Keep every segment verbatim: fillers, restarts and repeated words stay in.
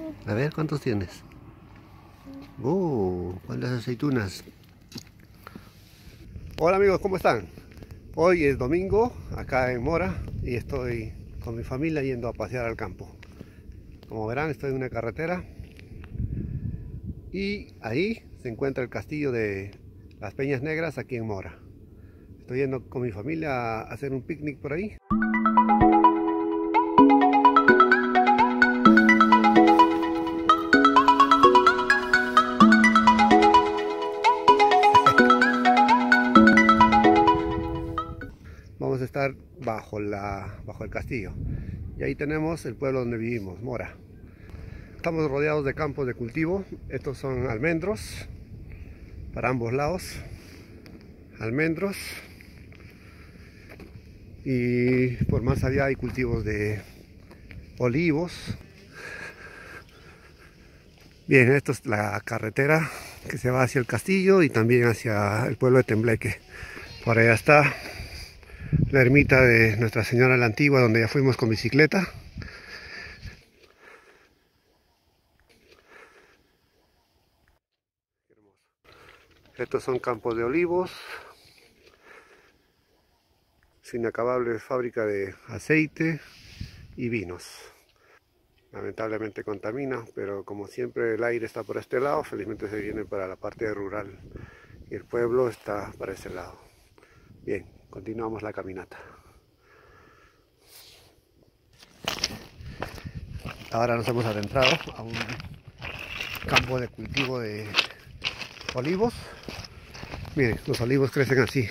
A ver, ¿cuántos tienes? ¡Oh! ¿Cuántas aceitunas? Hola amigos, ¿cómo están? Hoy es domingo, acá en Mora, y estoy con mi familia yendo a pasear al campo. Como verán, estoy en una carretera y ahí se encuentra el castillo de las Peñas Negras aquí en Mora. Estoy yendo con mi familia a hacer un picnic por ahí. Vamos a estar bajo, la, bajo el castillo. Y ahí tenemos el pueblo donde vivimos, Mora. Estamos rodeados de campos de cultivo. Estos son almendros para ambos lados. Almendros. Y por más allá hay cultivos de olivos. Bien, esto es la carretera que se va hacia el castillo y también hacia el pueblo de Tembleque. Por allá está la ermita de Nuestra Señora la Antigua, donde ya fuimos con bicicleta. Estos son campos de olivos. Es inacabable fábrica de aceite y vinos. Lamentablemente contamina, pero como siempre el aire está por este lado, felizmente se viene para la parte rural y el pueblo está para ese lado. Bien, continuamos la caminata. Ahora nos hemos adentrado a un campo de cultivo de olivos. Miren, los olivos crecen así,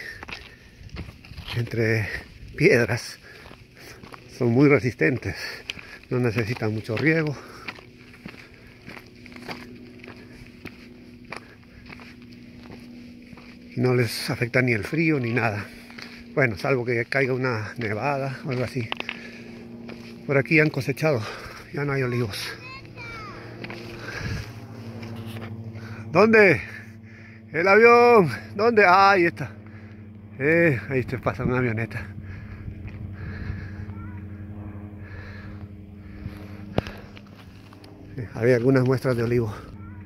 entre piedras. Son muy resistentes, no necesitan mucho riego. Y no les afecta ni el frío ni nada. Bueno, salvo que caiga una nevada o algo así. Por aquí han cosechado, ya no hay olivos. ¿Dónde? ¡El avión! ¿Dónde? Ah, ahí está. Eh, ahí se pasa una avioneta. Eh, había algunas muestras de olivo.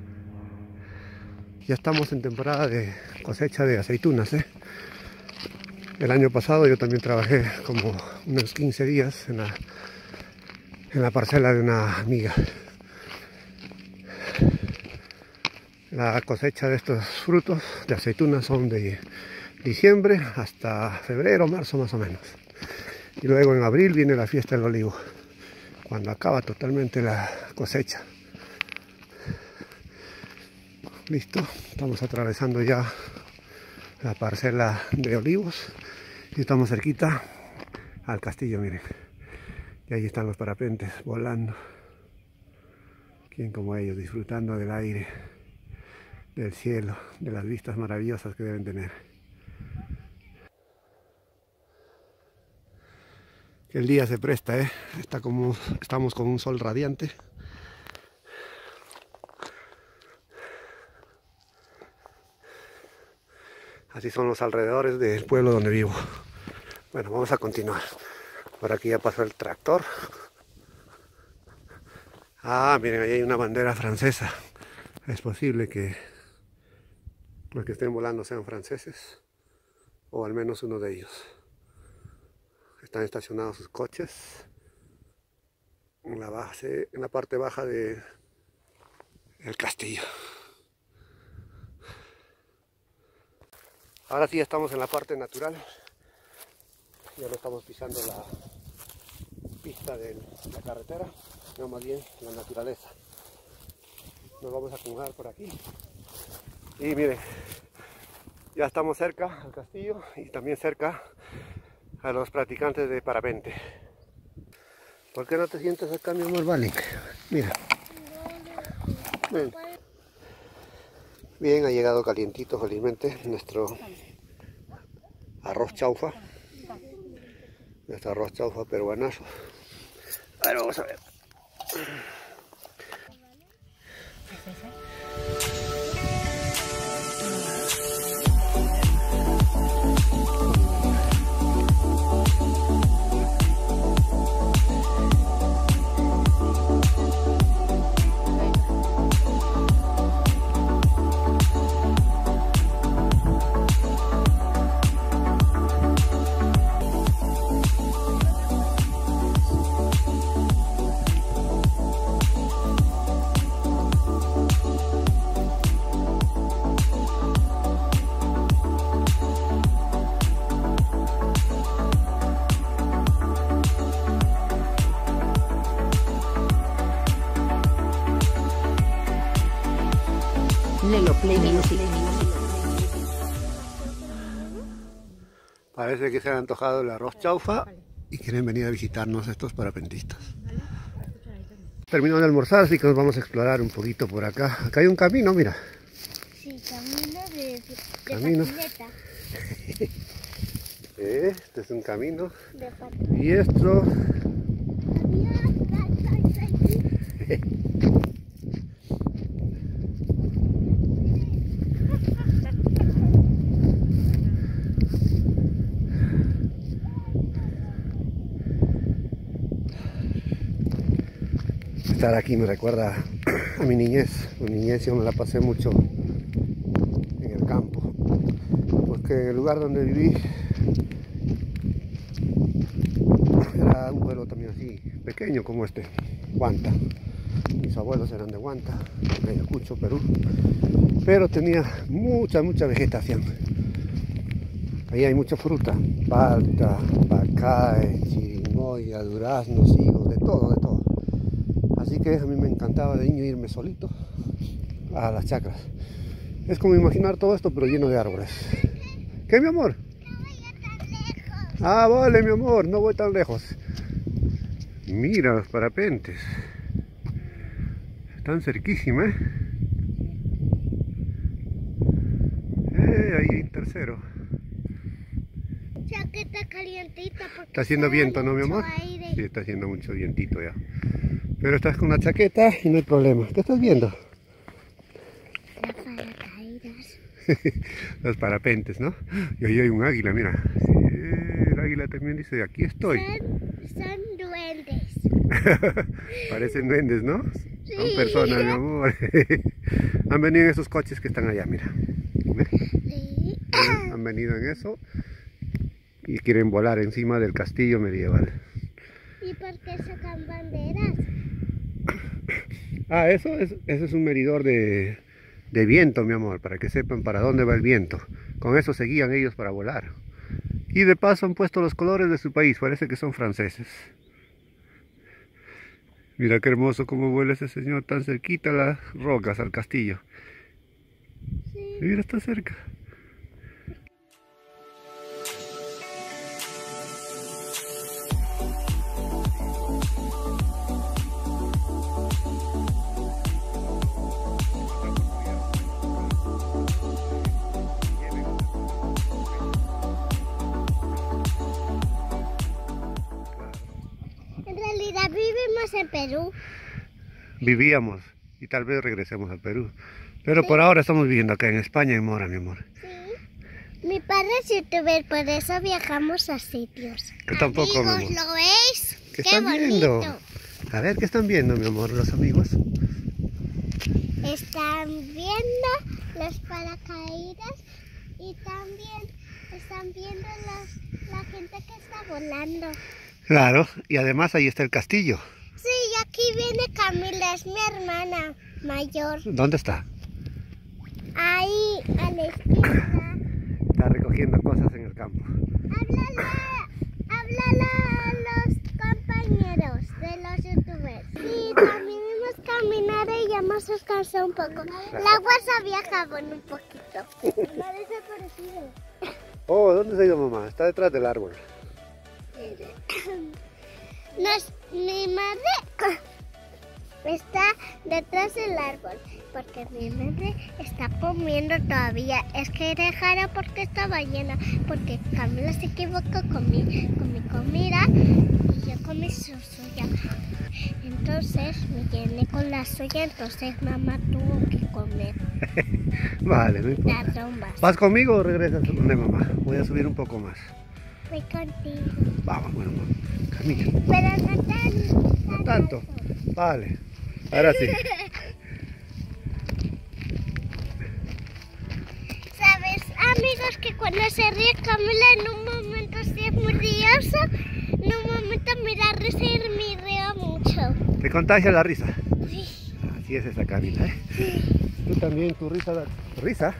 Ya estamos en temporada de cosecha de aceitunas, ¿eh? El año pasado yo también trabajé como unos quince días en la, en la parcela de una amiga. La cosecha de estos frutos de aceitunas son de diciembre hasta febrero, marzo más o menos. Y luego en abril viene la fiesta del olivo, cuando acaba totalmente la cosecha. Listo, estamos atravesando ya la parcela de olivos y estamos cerquita al castillo, miren. Y ahí están los parapentes volando. ¿Quién como ellos, disfrutando del aire, del cielo, de las vistas maravillosas que deben tener? El día se presta, ¿eh? Está como, estamos con un sol radiante. Así son los alrededores del pueblo donde vivo. Bueno, vamos a continuar. Por aquí ya pasó el tractor. Ah, miren, ahí hay una bandera francesa. Es posible que los que estén volando sean franceses, o al menos uno de ellos. Están estacionados sus coches en la base, en la parte baja de el castillo. Ahora sí estamos en la parte natural. Ya no estamos pisando la pista de la carretera, sino más bien la naturaleza. Nos vamos a acumular por aquí. Y miren, ya estamos cerca al castillo y también cerca a los practicantes de parapente. ¿Por qué no te sientas acá, mi amor? Vale. Mira. Ven. Bien, ha llegado calientito felizmente nuestro arroz chaufa. Nuestro arroz chaufa peruanazo. A ver, vamos a ver. Parece que se han antojado el arroz chaufa y quieren venir a visitarnos estos parapentistas. Terminó de almorzar, así que nos vamos a explorar un poquito por acá. Acá hay un camino, mira. Sí, camino de, de camino. patineta. Este es un camino. De patineta. Y esto... Estar aquí me recuerda a mi niñez. Mi niñez yo me la pasé mucho en el campo, porque en el lugar donde viví era un pueblo también así, pequeño como este, Huanta. Mis abuelos eran de Huanta, de Ayacucho, Perú, pero tenía mucha, mucha vegetación. Ahí hay mucha fruta, palta, pacay, chirimoya, duraznos, higos, de todo, de todo. Así que a mí me encantaba de niño irme solito a las chacras. Es como imaginar todo esto, pero lleno de árboles. ¿Qué, mi amor? No vaya tan lejos. Ah, vale, mi amor, no voy tan lejos. Mira los parapentes. Están cerquísima, ¿eh? Eh, ahí hay un tercero. Chaqueta calientita porque Está haciendo viento, ¿no, mi amor? Aire. Sí, está haciendo mucho vientito ya. Pero estás con una chaqueta y no hay problema. ¿Qué estás viendo? Las paracaídas. Los parapentes, ¿no? Y ahí hay un águila, mira. Sí, el águila también dice, aquí estoy. Son, son duendes. Parecen duendes, ¿no? Sí. Son personas, mi amor. Han venido en esos coches que están allá, mira. Sí. Han venido en eso y quieren volar encima del castillo medieval. ¿Y por qué sacan banderas? Ah, eso es, eso es un medidor de, de viento, mi amor, para que sepan para dónde va el viento. Con eso se guían ellos para volar. Y de paso han puesto los colores de su país, parece que son franceses. Mira qué hermoso cómo vuela ese señor tan cerquita a las rocas, al castillo. Sí. Mira, está cerca. En realidad vivimos en Perú. Vivíamos y tal vez regresemos a Perú. Pero Sí. por ahora estamos viviendo acá en España, en Mora, mi amor. Sí. Mi padre es youtuber, por eso viajamos a sitios. Yo tampoco, mi Amigos, amor. ¿lo veis? ¿Qué ¡Qué están bonito! viendo? A ver, ¿qué están viendo, mi amor, los amigos? Están viendo los paracaídas y también están viendo las, la gente que está volando. Claro, y además ahí está el castillo. Sí, y aquí viene Camila, es mi hermana mayor. ¿Dónde está? Ahí, a la izquierda. Está recogiendo cosas en el campo. Háblale, háblale a los compañeros de los youtubers. Sí, también hemos caminado y ya hemos descansado un poco. El agua se había acabado un poquito. Me ha desaparecido. Oh, ¿dónde se ha ido mamá? Está detrás del árbol. Nos, mi madre está detrás del árbol porque mi madre está comiendo todavía. Es que dejará porque estaba llena, porque Camila se equivocó con mi, con mi comida y yo comí su suya. Entonces me llené con la suya, entonces mamá tuvo que comer Vale, no importa. las trombas. ¿Vas conmigo o regresas donde mamá? Voy a subir un poco más. Voy contigo. Vamos, bueno, mamá. Camina. Pero no tan, No tanto. Vale. Ahora sí. ¿Sabes, amigos, que cuando se ríe Camila en un momento sí es muy riosa? En un momento me da risa y me río mucho. ¿Te contagia la risa? Sí. Así es esa Camila, ¿eh? Tú también, tu risa. da- ¿Tu risa?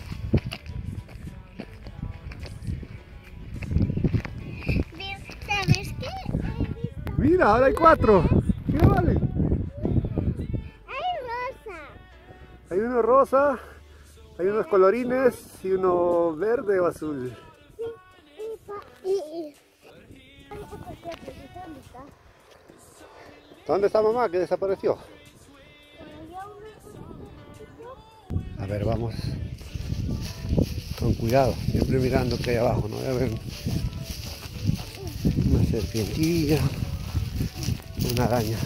Bien, ¿sabes qué? He visto- Mira, ahora hay cuatro. Mira, vale. Hay rosa. Hay uno rosa, Hay unos colorines y uno verde o azul. Y, y, ¿Dónde está mamá que desapareció? A ver, vamos con cuidado, siempre mirando que hay abajo, no voy a ver una serpientilla, una araña.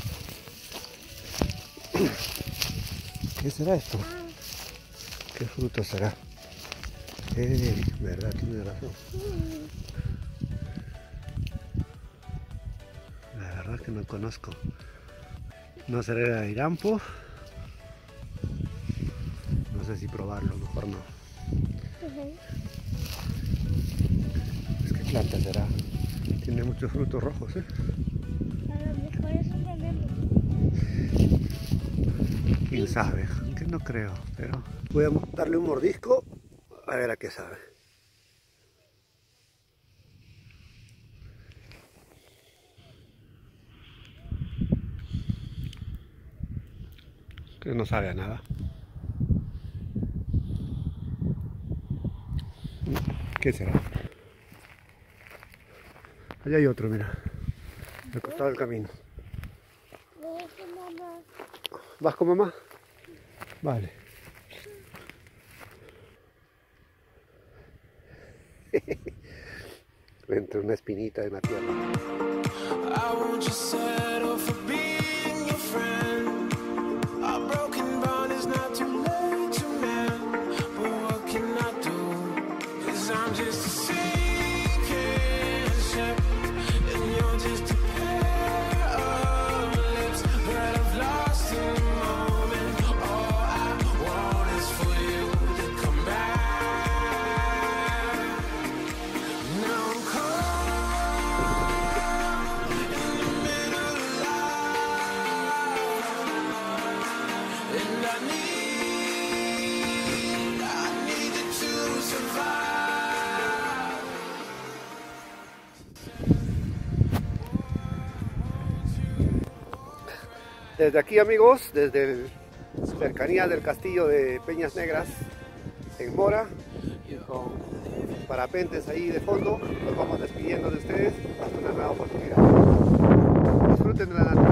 ¿Qué será esto? ¿Qué fruto será? Eh, verdad, tiene razón. La verdad que no conozco. No será el irampo. No sé si probarlo, mejor no. uh-huh. Es que planta será. Tiene muchos frutos rojos, ¿eh? A lo mejor es un veneno. Quién sabe, aunque no creo, pero voy a darle un mordisco a ver a qué sabe. Que no sabe a nada. ¿Qué será? Allá hay otro, mira, al costado del camino. ¿Vas con mamá? Vale. Entre una espinita en la tierra. Desde aquí, amigos, desde cercanía del castillo de Peñas Negras en Mora, y con parapentes ahí de fondo, nos vamos despidiendo de ustedes hasta una nueva oportunidad. Disfruten de la naturaleza.